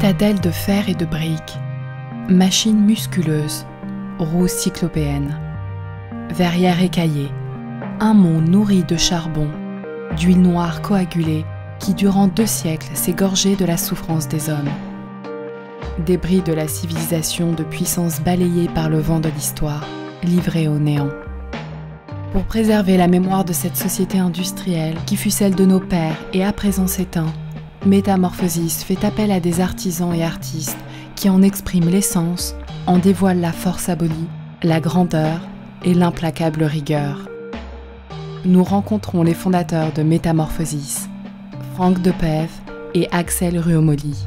citadelle de fer et de briques, machine musculeuse, roues cyclopéennes, verrière écaillée, un monde nourri de charbon, d'huile noire coagulée qui durant 2 siècles s'est gorgé de la souffrance des hommes. Débris de la civilisation de puissance balayée par le vent de l'histoire, livrée au néant. Pour préserver la mémoire de cette société industrielle qui fut celle de nos pères et à présent s'éteint, Métamorphosis fait appel à des artisans et artistes qui en expriment l'essence, en dévoilent la force abolie, la grandeur et l'implacable rigueur. Nous rencontrons les fondateurs de Métamorphosis, Franck Depève et Axel Ruomoli.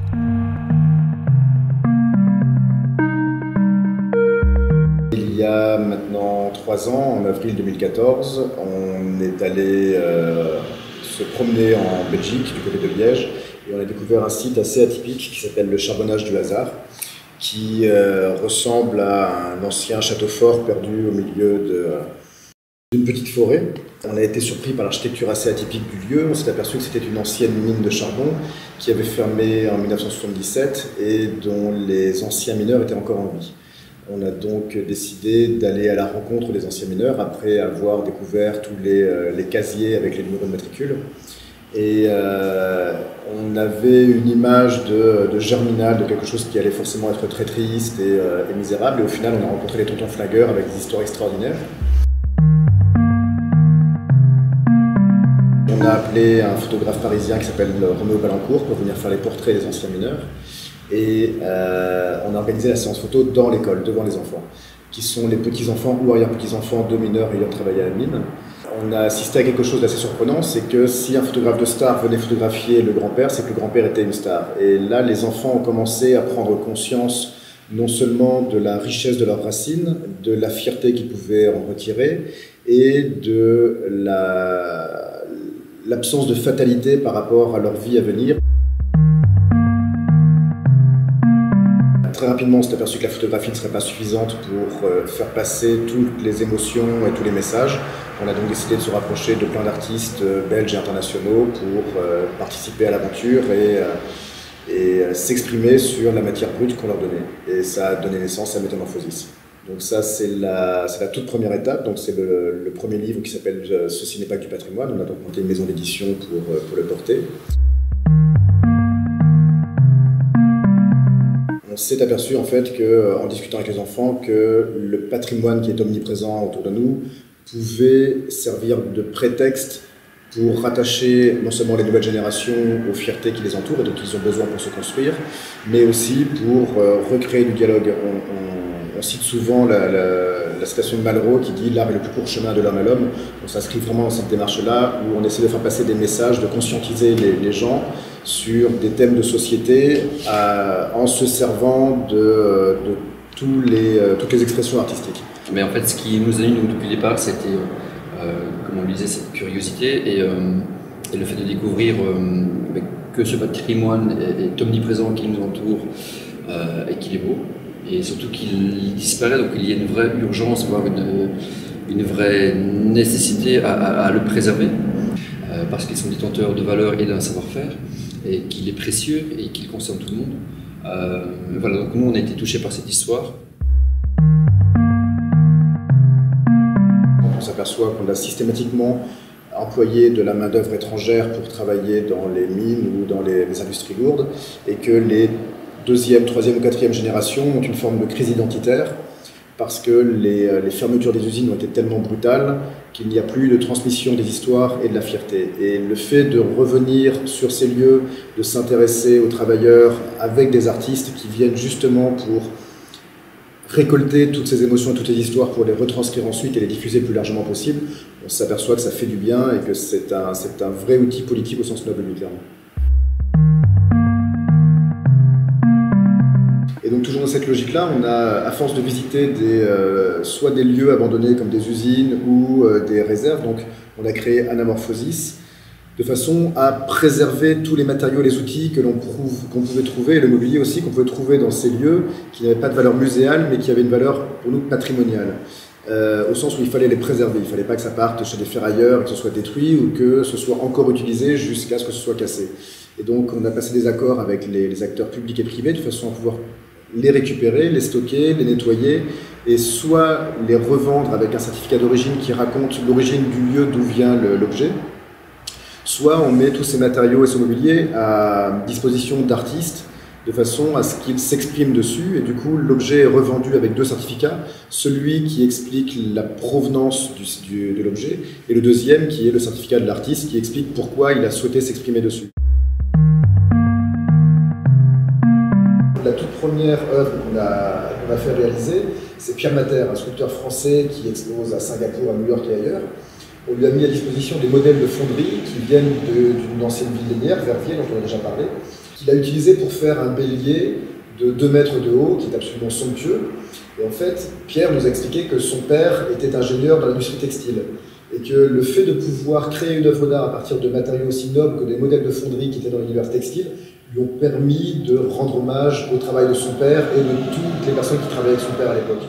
Il y a maintenant 3 ans, en avril 2014, on est allé se promener en Belgique, du côté de Liège, et on a découvert un site assez atypique qui s'appelle le Charbonnage du Hasard, qui ressemble à un ancien château fort perdu au milieu d'une petite forêt. On a été surpris par l'architecture assez atypique du lieu. On s'est aperçu que c'était une ancienne mine de charbon qui avait fermé en 1977 et dont les anciens mineurs étaient encore en vie. On a donc décidé d'aller à la rencontre des anciens mineurs après avoir découvert tous les casiers avec les numéros de matricule. Et on avait une image de Germinal, de quelque chose qui allait forcément être très triste et misérable. Et au final, on a rencontré les tontons flingueurs avec des histoires extraordinaires. On a appelé un photographe parisien qui s'appelle Roméo Balancourt pour venir faire les portraits des anciens mineurs. Et on a organisé la séance photo dans l'école, devant les enfants, qui sont les petits-enfants ou arrière-petits-enfants de mineurs ayant travaillé à la mine. On a assisté à quelque chose d'assez surprenant, c'est que si un photographe de star venait photographier le grand-père, c'est que le grand-père était une star. Et là, les enfants ont commencé à prendre conscience non seulement de la richesse de leurs racines, de la fierté qu'ils pouvaient en retirer, et de l'absence de fatalité par rapport à leur vie à venir. Très rapidement, on s'est aperçu que la photographie ne serait pas suffisante pour faire passer toutes les émotions et tous les messages. On a donc décidé de se rapprocher de plein d'artistes belges et internationaux pour participer à l'aventure et s'exprimer sur la matière brute qu'on leur donnait. Et ça a donné naissance à Métamorphosis. Donc ça, c'est la toute première étape. Donc c'est le premier livre qui s'appelle « Ceci n'est pas que du patrimoine ». On a donc monté une maison d'édition pour le porter. On s'est aperçu en fait en discutant avec les enfants que le patrimoine qui est omniprésent autour de nous pouvait servir de prétexte pour rattacher non seulement les nouvelles générations aux fiertés qui les entourent et dont ils ont besoin pour se construire, mais aussi pour recréer du dialogue. On cite souvent la citation de Malraux qui dit « L'art est le plus court chemin de l'homme à l'homme ». On s'inscrit vraiment dans cette démarche-là où on essaie de faire passer des messages, de conscientiser les gens sur des thèmes de société en se servant de toutes les expressions artistiques. Mais en fait, ce qui nous a eu depuis le départ, c'était, comme on le disait, cette curiosité et le fait de découvrir que ce patrimoine est omniprésent, qui nous entoure et qu'il est beau. Et surtout qu'il disparaît, donc il y a une vraie urgence, voire une vraie nécessité à le préserver, parce qu'ils sont détenteurs de valeurs et d'un savoir-faire, et qu'il est précieux et qu'il concerne tout le monde. Voilà, donc nous on a été touchés par cette histoire. On s'aperçoit qu'on a systématiquement employé de la main-d'œuvre étrangère pour travailler dans les mines ou dans les industries lourdes, et que les 2e, 3e ou 4e génération ont une forme de crise identitaire parce que les fermetures des usines ont été tellement brutales qu'il n'y a plus de transmission des histoires et de la fierté. Et le fait de revenir sur ces lieux, de s'intéresser aux travailleurs avec des artistes qui viennent justement pour récolter toutes ces émotions et toutes ces histoires pour les retranscrire ensuite et les diffuser le plus largement possible, on s'aperçoit que ça fait du bien et que c'est un vrai outil politique au sens noble du terme. Et donc toujours dans cette logique-là, on a, à force de visiter soit des lieux abandonnés comme des usines ou des réserves, donc on a créé Anamorphosis, de façon à préserver tous les matériaux, les outils qu'on pouvait trouver, et le mobilier aussi qu'on pouvait trouver dans ces lieux qui n'avaient pas de valeur muséale, mais qui avaient une valeur pour nous patrimoniale. Au sens où il fallait les préserver, il ne fallait pas que ça parte chez des ferrailleurs et que ce soit détruit ou que ce soit encore utilisé jusqu'à ce que ce soit cassé. Et donc on a passé des accords avec les acteurs publics et privés de façon à pouvoir les récupérer, les stocker, les nettoyer et soit les revendre avec un certificat d'origine qui raconte l'origine du lieu d'où vient l'objet, soit on met tous ces matériaux et ce mobilier à disposition d'artistes de façon à ce qu'ils s'expriment dessus et du coup l'objet est revendu avec 2 certificats, celui qui explique la provenance de l'objet et le deuxième qui est le certificat de l'artiste qui explique pourquoi il a souhaité s'exprimer dessus. La toute première œuvre qu'on a fait réaliser, c'est Pierre Mater, un sculpteur français qui expose à Singapour, à New York et ailleurs. On lui a mis à disposition des modèles de fonderie qui viennent d'une ancienne ville linéaire, Verviers, dont on a déjà parlé, qu'il a utilisé pour faire un bélier de 2 mètres de haut, qui est absolument somptueux. Et en fait, Pierre nous a expliqué que son père était ingénieur dans l'industrie textile. Et que le fait de pouvoir créer une œuvre d'art à partir de matériaux aussi nobles que des modèles de fonderie qui étaient dans l'univers textile, lui ont permis de rendre hommage au travail de son père et de toutes les personnes qui travaillaient avec son père à l'époque.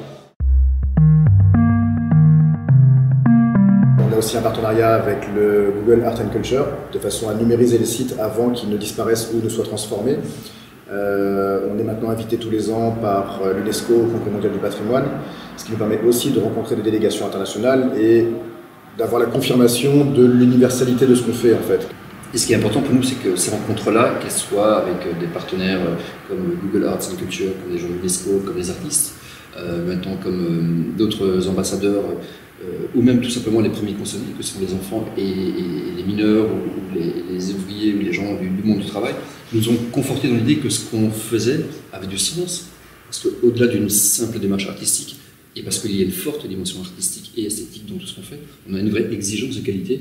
On a aussi un partenariat avec le Google Art and Culture, de façon à numériser les sites avant qu'ils ne disparaissent ou ne soient transformés. On est maintenant invité tous les ans par l'UNESCO au Congrès mondial du patrimoine, ce qui nous permet aussi de rencontrer des délégations internationales et d'avoir la confirmation de l'universalité de ce qu'on fait en fait. Et ce qui est important pour nous, c'est que ces rencontres-là, qu'elles soient avec des partenaires comme Google Arts and Culture, comme des gens de l'UNESCO, comme des artistes, maintenant comme d'autres ambassadeurs, ou même tout simplement les premiers concernés, que sont les enfants et les mineurs, ou les ouvriers, ou les gens du monde du travail, nous ont confortés dans l'idée que ce qu'on faisait avait du sens. Parce qu'au-delà d'une simple démarche artistique, et parce qu'il y a une forte dimension artistique et esthétique dans tout ce qu'on fait, on a une vraie exigence de qualité.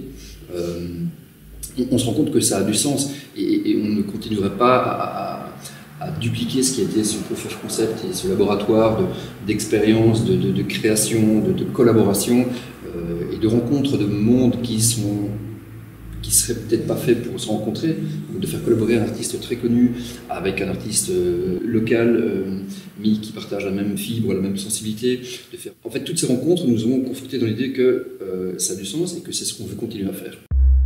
On se rend compte que ça a du sens et on ne continuerait pas à dupliquer ce qui était ce proof of concept et ce laboratoire d'expérience, de création, de collaboration et de rencontres de mondes qui seraient peut-être pas faits pour se rencontrer, de faire collaborer un artiste très connu avec un artiste local mais qui partage la même fibre, la même sensibilité. En fait, toutes ces rencontres nous ont conforté dans l'idée que ça a du sens et que c'est ce qu'on veut continuer à faire.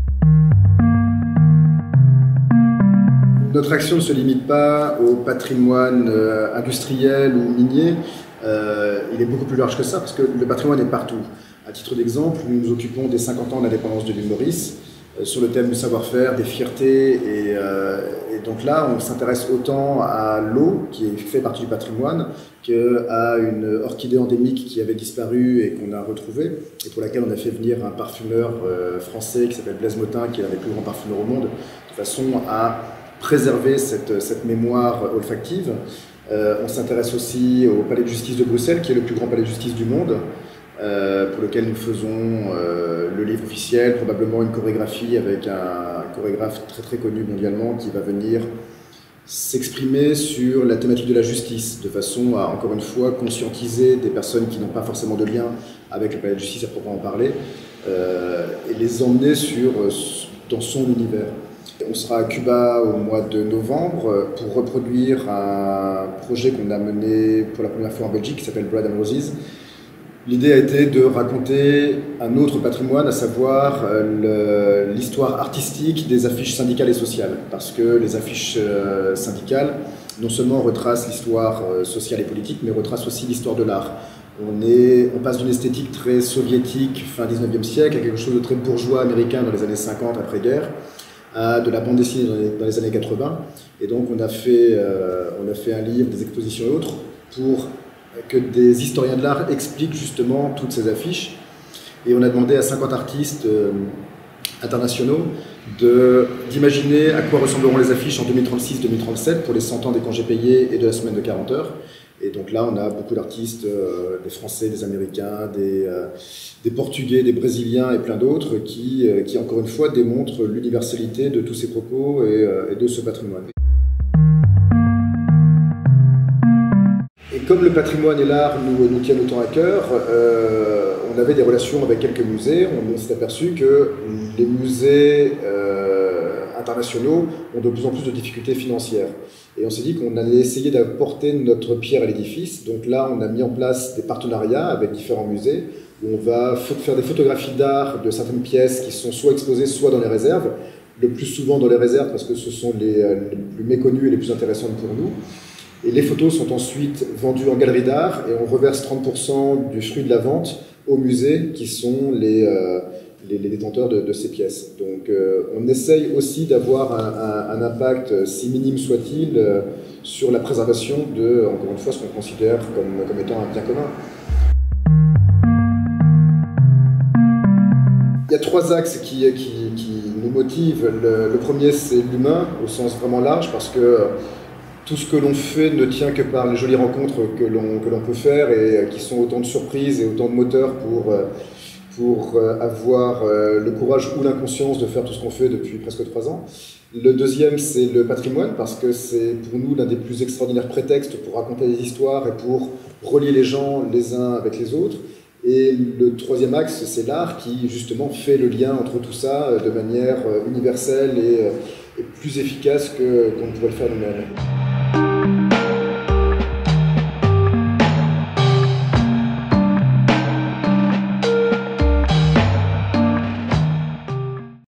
Notre action ne se limite pas au patrimoine industriel ou minier, il est beaucoup plus large que ça parce que le patrimoine est partout. À titre d'exemple, nous nous occupons des 50 ans de l'indépendance de l'île Maurice sur le thème du savoir-faire, des fiertés et donc là on s'intéresse autant à l'eau qui fait partie du patrimoine qu'à une orchidée endémique qui avait disparu et qu'on a retrouvée et pour laquelle on a fait venir un parfumeur français qui s'appelle Blaise Motin qui est l'un des plus grands parfumeurs au monde de façon à préserver cette mémoire olfactive. On s'intéresse aussi au Palais de Justice de Bruxelles, qui est le plus grand palais de justice du monde, pour lequel nous faisons le livre officiel, probablement une chorégraphie avec un chorégraphe très très connu mondialement qui va venir s'exprimer sur la thématique de la justice, de façon à, encore une fois, conscientiser des personnes qui n'ont pas forcément de lien avec le palais de justice à proprement parler, et les emmener dans son univers. On sera à Cuba au mois de novembre pour reproduire un projet qu'on a mené pour la première fois en Belgique qui s'appelle Bread and Roses. L'idée a été de raconter un autre patrimoine, à savoir l'histoire artistique des affiches syndicales et sociales. Parce que les affiches syndicales, non seulement retracent l'histoire sociale et politique, mais retracent aussi l'histoire de l'art. On passe d'une esthétique très soviétique, fin 19e siècle, à quelque chose de très bourgeois américain dans les années 50 après-guerre, à de la bande dessinée dans les années 80. Et donc on a fait un livre, des expositions et autres, pour que des historiens de l'art expliquent justement toutes ces affiches. Et on a demandé à 50 artistes internationaux d'imaginer à quoi ressembleront les affiches en 2036-2037 pour les 100 ans des congés payés et de la semaine de 40 heures. Et donc là, on a beaucoup d'artistes, des Français, des Américains, des Portugais, des Brésiliens et plein d'autres qui, encore une fois, démontrent l'universalité de tous ces propos et de ce patrimoine. Et comme le patrimoine et l'art nous tiennent autant à cœur, on avait des relations avec quelques musées. On s'est aperçu que les musées internationaux ont de plus en plus de difficultés financières. Et on s'est dit qu'on allait essayer d'apporter notre pierre à l'édifice. Donc là, on a mis en place des partenariats avec différents musées où on va faire des photographies d'art de certaines pièces qui sont soit exposées, soit dans les réserves, le plus souvent dans les réserves parce que ce sont les plus méconnues et les plus intéressantes pour nous. Et les photos sont ensuite vendues en galerie d'art et on reverse 30% du fruit de la vente au musée qui sont les détenteurs de ces pièces. Donc on essaye aussi d'avoir un impact, si minime soit-il, sur la préservation de, encore une fois, ce qu'on considère comme étant un bien commun. Il y a 3 axes qui nous motivent. Le premier, c'est l'humain, au sens vraiment large, parce que tout ce que l'on fait ne tient que par les jolies rencontres que l'on peut faire et qui sont autant de surprises et autant de moteurs pour avoir le courage ou l'inconscience de faire tout ce qu'on fait depuis presque 3 ans. Le deuxième, c'est le patrimoine, parce que c'est pour nous l'un des plus extraordinaires prétextes pour raconter des histoires et pour relier les gens les uns avec les autres. Et le troisième axe, c'est l'art qui justement fait le lien entre tout ça de manière universelle et plus efficace qu'on ne pourrait le faire nous-mêmes.